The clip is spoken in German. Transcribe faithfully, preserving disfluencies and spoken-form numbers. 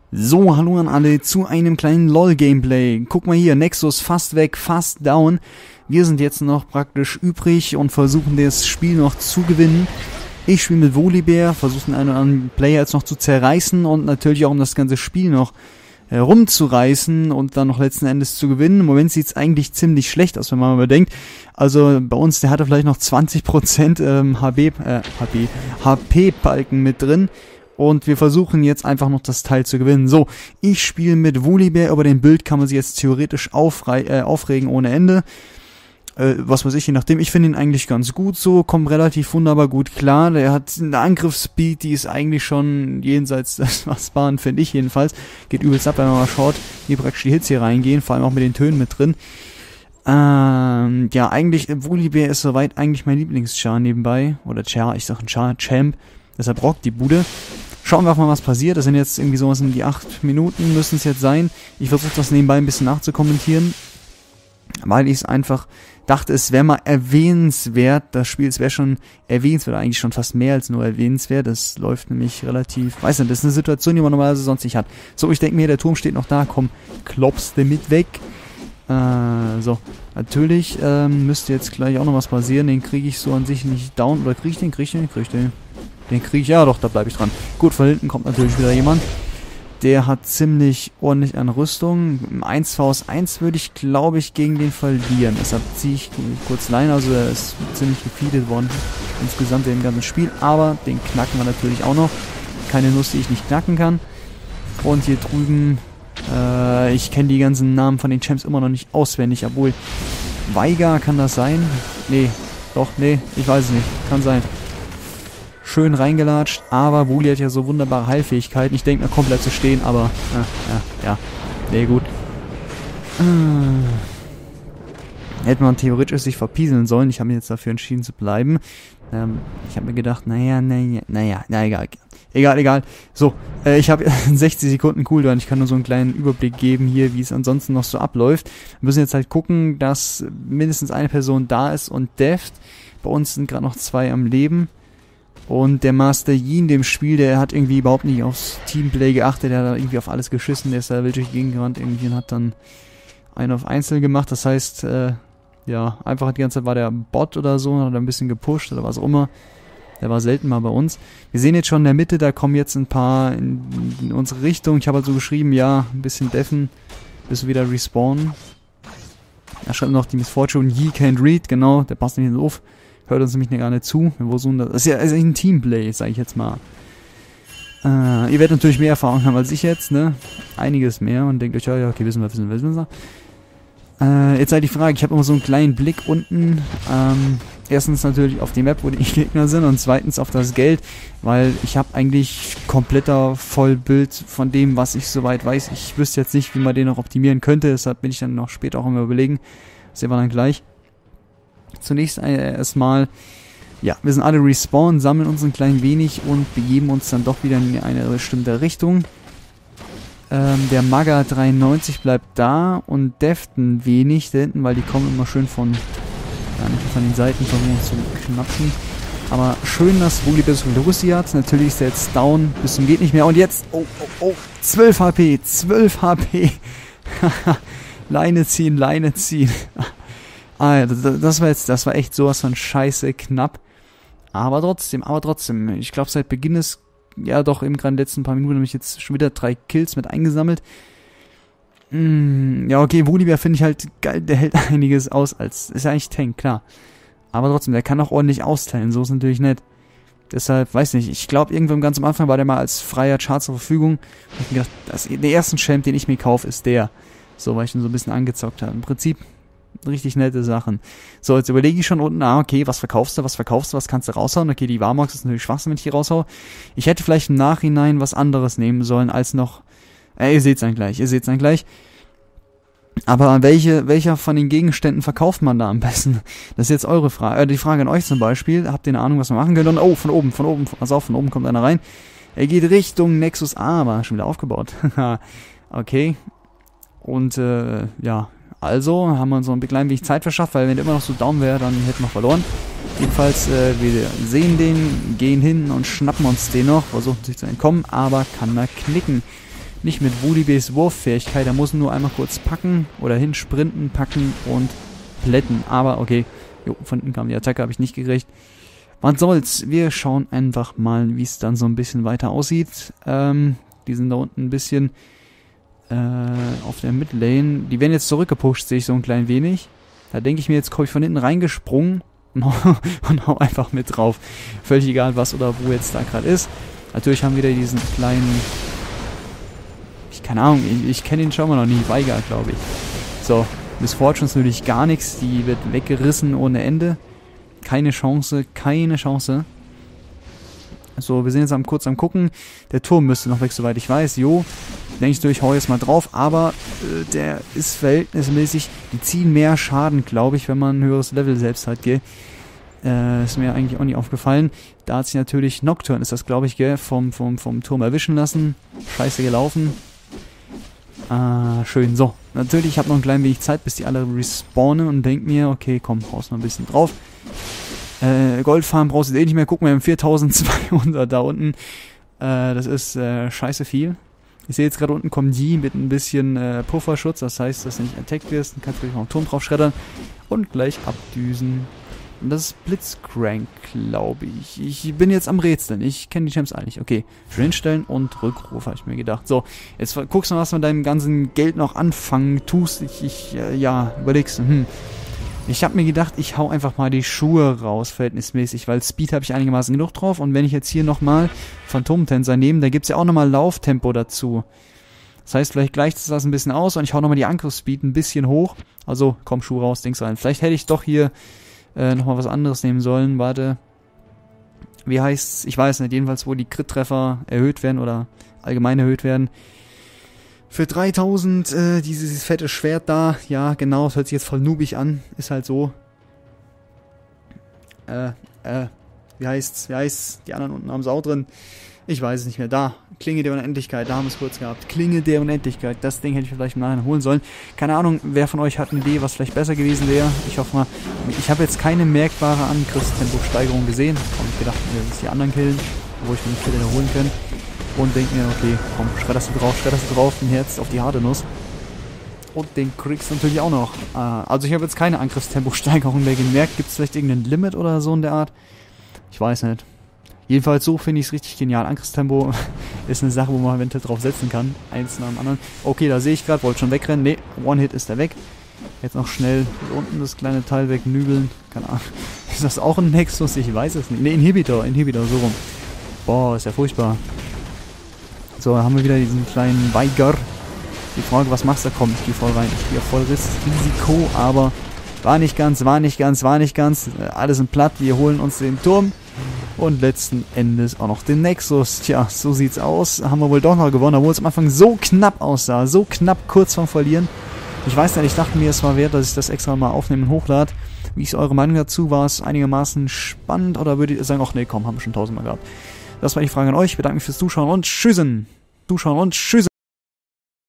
So, hallo an alle zu einem kleinen LOL-Gameplay. Guck mal hier, Nexus fast weg, fast down. Wir sind jetzt noch praktisch übrig und versuchen das Spiel noch zu gewinnen. Ich spiele mit Volibear, versuche den einen oder anderen Player jetzt noch zu zerreißen und natürlich auch um das ganze Spiel noch herumzureißen und dann noch letzten Endes zu gewinnen. Im Moment sieht es eigentlich ziemlich schlecht aus, wenn man mal bedenkt. Also bei uns, der hatte vielleicht noch zwanzig Prozent ähm, H B, äh, H B, H P-Balken mit drin. Und wir versuchen jetzt einfach noch das Teil zu gewinnen. So, ich spiele mit Volibear. Über den Bild kann man sich jetzt theoretisch aufrei äh, aufregen ohne Ende. Äh, was weiß ich, je nachdem. Ich finde ihn eigentlich ganz gut so. Kommt relativ wunderbar gut klar. Der hat eine Angriffsspeed, die ist eigentlich schon jenseits des Machbaren, finde ich jedenfalls. Geht übelst ab, wenn man mal schaut, wie praktisch die Hits hier reingehen. Vor allem auch mit den Tönen mit drin. Ähm, ja, eigentlich, Volibear ist soweit eigentlich mein Lieblingschar nebenbei. Oder Char, ich sag ein Char, Champ. Deshalb rockt die Bude. Schauen wir auch mal, was passiert. Das sind jetzt irgendwie sowas in die acht Minuten, müssen es jetzt sein. Ich versuche das nebenbei ein bisschen nachzukommentieren, weil ich es einfach dachte, es wäre mal erwähnenswert. Das Spiel, es wäre schon erwähnenswert, eigentlich schon fast mehr als nur erwähnenswert. Das läuft nämlich relativ, weiß nicht, das ist eine Situation, die man normalerweise sonst nicht hat. So, ich denke mir, der Turm steht noch da. Komm, klopfst du mit weg. Äh, so, natürlich ähm, müsste jetzt gleich auch noch was passieren. Den kriege ich so an sich nicht down. Oder kriege ich den, kriege ich den, kriege ich den. Den kriege ich, ja doch, da bleibe ich dran. Gut, von hinten kommt natürlich wieder jemand. Der hat ziemlich ordentlich an Rüstung. Im eins vs eins würde ich, glaube ich, gegen den verlieren. Deshalb ziehe ich kurz Line, also er ist ziemlich gefeedet worden insgesamt im ganzen Spiel. Aber den knacken wir natürlich auch noch. Keine Nuss, die ich nicht knacken kann. Und hier drüben, äh, ich kenne die ganzen Namen von den Champs immer noch nicht auswendig. Obwohl, Weiger, kann das sein? Nee, doch, nee, ich weiß es nicht. Kann sein. Schön reingelatscht, aber Woli hat ja so wunderbare Heilfähigkeiten. Ich denke mir komplett zu stehen, aber ja, ja, ja, nee, gut. Äh, hätte man theoretisch sich verpieseln sollen. Ich habe mich jetzt dafür entschieden zu bleiben. Ähm, ich habe mir gedacht, naja, naja, naja, na egal. Egal, egal. So, äh, ich habe sechzig Sekunden Cooldown. Ich kann nur so einen kleinen Überblick geben hier, wie es ansonsten noch so abläuft. Wir müssen jetzt halt gucken, dass mindestens eine Person da ist und Deft. Bei uns sind gerade noch zwei am Leben. Und der Master Yi in dem Spiel, der hat irgendwie überhaupt nicht aufs Teamplay geachtet, der hat irgendwie auf alles geschissen, der ist da wild durch die Gegend gerannt irgendwie und hat dann einen auf Einzel gemacht, das heißt, äh, ja, einfach die ganze Zeit war der Bot oder so, hat er ein bisschen gepusht oder was auch immer, der war selten mal bei uns. Wir sehen jetzt schon in der Mitte, da kommen jetzt ein paar in, in unsere Richtung, ich habe halt so geschrieben, ja, ein bisschen deffen, bis wir wieder respawnen. Da schreibt noch die Miss Fortune, Yi can't read, genau, der passt nicht in den Hof. Hört uns nämlich gar nicht zu. Wir versuchen das. Das ist ja also ein Teamplay, sage ich jetzt mal. Äh, ihr werdet natürlich mehr Erfahrung haben als ich jetzt, ne? Einiges mehr und denkt euch, ja, ja, okay, wissen wir, wissen wir, wissen wir. Äh, jetzt halt die Frage, ich habe immer so einen kleinen Blick unten. Ähm, erstens natürlich auf die Map, wo die Gegner sind und zweitens auf das Geld, weil ich habe eigentlich kompletter Vollbild von dem, was ich soweit weiß. Ich wüsste jetzt nicht, wie man den noch optimieren könnte, deshalb bin ich dann noch später auch immer überlegen. Das sehen wir dann gleich. Zunächst erstmal, ja, wir sind alle respawned, sammeln uns ein klein wenig und begeben uns dann doch wieder in eine bestimmte Richtung. Ähm, der Maga dreiundneunzig bleibt da und Deft ein wenig da hinten, weil die kommen immer schön von, ja, nicht von den Seiten versuchen uns zu knapschen. Aber schön, dass Volibear so viel Russi hat. Natürlich ist er jetzt down bis zum geht nicht mehr. Und jetzt, oh, oh, oh, zwölf H P, zwölf H P. Leine ziehen, Leine ziehen. Ah, das war jetzt, das war echt sowas von scheiße knapp. Aber trotzdem, aber trotzdem. Ich glaube, seit Beginn ist, ja doch, eben gerade in den letzten paar Minuten habe ich jetzt schon wieder drei Kills mit eingesammelt. Mm, ja, okay, Volibear finde ich halt geil, der hält einiges aus als, ist ja eigentlich Tank, klar. Aber trotzdem, der kann auch ordentlich austeilen, so ist natürlich nett. Deshalb, weiß nicht, ich glaube, irgendwann ganz am Anfang war der mal als freier Chart zur Verfügung. Und ich gedacht, das, der erste Champ, den ich mir kaufe, ist der. So, weil ich ihn so ein bisschen angezockt habe. Im Prinzip richtig nette Sachen. So, jetzt überlege ich schon unten, ah, okay, was verkaufst du, was verkaufst du, was kannst du raushauen? Okay, die Warmox ist natürlich Schwachsinn, wenn ich hier raushau. Ich hätte vielleicht im Nachhinein was anderes nehmen sollen, als noch, äh, ihr seht's dann gleich, ihr seht's dann gleich. Aber welche, welcher von den Gegenständen verkauft man da am besten? Das ist jetzt eure Frage, äh, die Frage an euch zum Beispiel. Habt ihr eine Ahnung, was wir machen können? Und, oh, von oben, von oben, pass auf, von oben kommt einer rein. Er geht Richtung Nexus A, aber schon wieder aufgebaut. Okay. Und, äh, ja, also haben wir uns so ein klein wenig Zeit verschafft, weil wenn der immer noch so down wäre, dann hätten wir verloren. Jedenfalls, äh, wir sehen den, gehen hin und schnappen uns den noch, versuchen sich zu entkommen, aber kann er knicken. Nicht mit Volibes Wurffähigkeit, er muss nur einmal kurz packen oder hinsprinten, packen und plätten. Aber okay, jo, von hinten kam die Attacke, habe ich nicht gekriegt. Was soll's, wir schauen einfach mal, wie es dann so ein bisschen weiter aussieht. Ähm, die sind da unten ein bisschen äh, auf der Midlane. Die werden jetzt zurückgepusht, sehe ich so ein klein wenig. Da denke ich mir, jetzt komme ich von hinten reingesprungen und hau, und hau einfach mit drauf. Völlig egal, was oder wo jetzt da gerade ist. Natürlich haben wir wieder diesen kleinen... Ich keine Ahnung, ich, ich kenne ihn schon mal noch nie. Weiger, glaube ich. So, Miss Fortune ist natürlich gar nichts. Die wird weggerissen ohne Ende. Keine Chance, keine Chance. So, wir sind jetzt am, kurz am gucken. Der Turm müsste noch weg, soweit ich weiß. Jo, denke ich, ich hau jetzt mal drauf. Aber äh, der ist verhältnismäßig... Die ziehen mehr Schaden, glaube ich, wenn man ein höheres Level selbst hat, gell. Äh, ist mir eigentlich auch nicht aufgefallen. Da hat sich natürlich Nocturne, ist das, glaube ich, gell, vom, vom, vom Turm erwischen lassen. Scheiße gelaufen. Ah, schön. So, natürlich, ich habe noch ein klein wenig Zeit, bis die alle respawnen und denke mir, okay, komm, haust noch ein bisschen drauf. Äh, Goldfarm brauchst du eh nicht mehr. Guck mal, wir haben viertausendzweihundert da unten. Äh, das ist äh, scheiße viel. Ich sehe jetzt gerade unten kommen die mit ein bisschen äh, Pufferschutz. Das heißt, dass du nicht attacked wirst. Dann kannst du gleich noch einen Turm drauf schreddern und gleich abdüsen. Und das ist Blitzcrank, glaube ich. Ich bin jetzt am Rätseln. Ich kenne die Champs eigentlich. Okay, schön hinstellen und Rückruf, habe ich mir gedacht. So, jetzt guckst du mal, was du mit deinem ganzen Geld noch anfangen tust. Ich, ich äh, ja, überlegst. Hm. Ich habe mir gedacht, ich hau einfach mal die Schuhe raus, verhältnismäßig, weil Speed habe ich einigermaßen genug drauf. Und wenn ich jetzt hier nochmal Phantomtänzer nehme, da gibt es ja auch nochmal Lauftempo dazu. Das heißt, vielleicht gleicht es das ein bisschen aus und ich hau nochmal die Angriffsspeed ein bisschen hoch. Also, komm, Schuh raus, Dings rein. Vielleicht hätte ich doch hier äh, nochmal was anderes nehmen sollen. Warte. Wie heißt's? Ich weiß nicht. Jedenfalls, wo die Crit-Treffer erhöht werden oder allgemein erhöht werden. Für dreitausend, äh, dieses fette Schwert da, ja, genau, das hört sich jetzt voll noobig an, ist halt so. Äh, äh, wie heißt's, wie heißt's, die anderen unten haben es auch drin. Ich weiß es nicht mehr, da, Klinge der Unendlichkeit, da haben wir es kurz gehabt. Klinge der Unendlichkeit, das Ding hätte ich vielleicht mal holen sollen. Keine Ahnung, wer von euch hat eine Idee, was vielleicht besser gewesen wäre. Ich hoffe mal, ich habe jetzt keine merkbare Angriffstempo-Steigerung gesehen. Habe ich gedacht, wir müssen die anderen killen, wo ich mir nicht Killer holen können. Und denke mir, okay, komm, schredderst du drauf, schredderst du drauf, ein Herz auf die harte Nuss. Und den kriegst du natürlich auch noch. Äh, also ich habe jetzt keine Angriffstempo-Steigerung mehr gemerkt. Gibt es vielleicht irgendein Limit oder so in der Art? Ich weiß nicht. Jedenfalls so finde ich es richtig genial. Angriffstempo ist eine Sache, wo man eventuell drauf setzen kann. Eins nach dem anderen. Okay, da sehe ich gerade, wollte schon wegrennen. Ne, One-Hit ist er weg. Jetzt noch schnell hier unten das kleine Teil wegnübeln. Keine Ahnung. Ist das auch ein Nexus? Ich weiß es nicht. Ne, Inhibitor, Inhibitor, so rum. Boah, ist ja furchtbar. So, da haben wir wieder diesen kleinen Weiger. Die Frage, was machst du? Komm, ich gehe voll rein. Ich gehe voll Risiko, aber war nicht ganz, war nicht ganz, war nicht ganz. Alles sind platt. Wir holen uns den Turm. Und letzten Endes auch noch den Nexus. Tja, so sieht's aus. Haben wir wohl doch noch gewonnen, obwohl es am Anfang so knapp aussah. So knapp kurz vorm Verlieren. Ich weiß nicht, ich dachte mir, es war wert, dass ich das extra mal aufnehme und hochlade. Wie ist eure Meinung dazu? War es einigermaßen spannend? Oder würdet ihr sagen, ach nee, komm, haben wir schon tausendmal gehabt. Das war die Frage an euch. Ich bedanke mich fürs Zuschauen und Tschüssen. Zuschauen und Tschüssen.